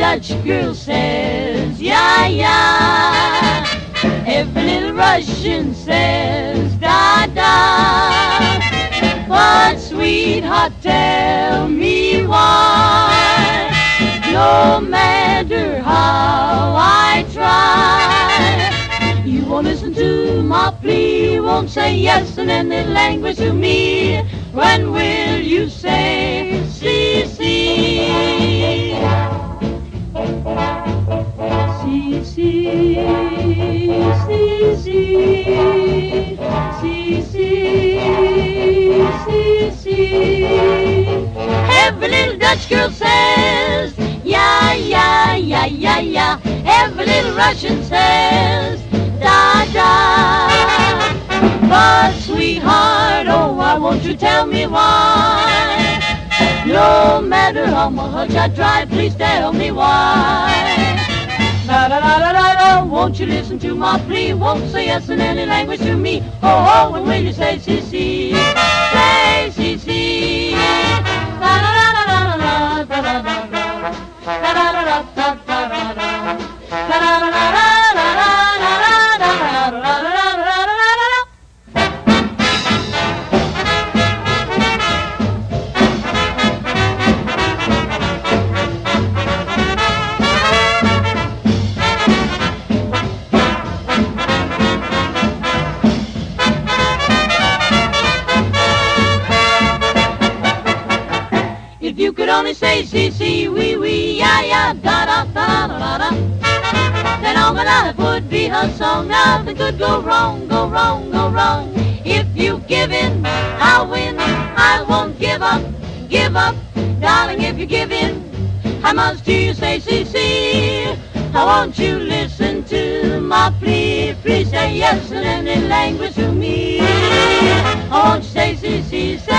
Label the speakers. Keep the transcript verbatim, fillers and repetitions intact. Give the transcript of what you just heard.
Speaker 1: Dutch girl says, yeah, yeah. Every little Russian says, da, da. But sweetheart, tell me why, no matter how I try, you won't listen to my plea, won't say yes in any language to me. When will you say, see, see? See, see, see, see, see, see, see, see. Every little Dutch girl says, yeah, yeah, yeah, yeah, yeah. Every little Russian says, da, da. But sweetheart, oh, why won't you tell me why? No matter how much I try, please tell me why. La la la la la la, won't you listen to my plea? Won't say yes in any language to me. Oh oh, when will you say si si? Say si si. La la la la la la, da da da da, da da da da da da da, da da da da da da da da da da da. If you could only say see, see, wee, wee, yeah, yeah, da, da, da, da, da, then all my life would be a song. Nothing could go wrong, go wrong, go wrong. If you give in, I'll win. I won't give up, give up. Darling, if you give in, how much do you say see, see? I want you listen to my plea. Please say yes in any language to me. I want you say see, see, say